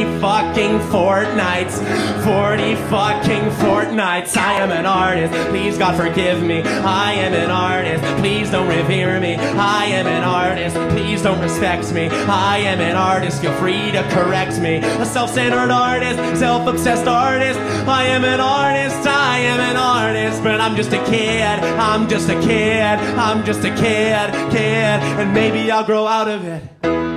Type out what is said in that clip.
fucking fortnights. 40 fucking fortnights. I am an artist, please God forgive me. I am an artist, please don't revere me. I am an artist, please don't respect me. I am an artist, feel free to correct me. A self-centered artist, self-obsessed artist. I am an artist, I am an artist. But I'm just a kid, I'm just a kid, I'm just a kid, and maybe I'll grow out of it.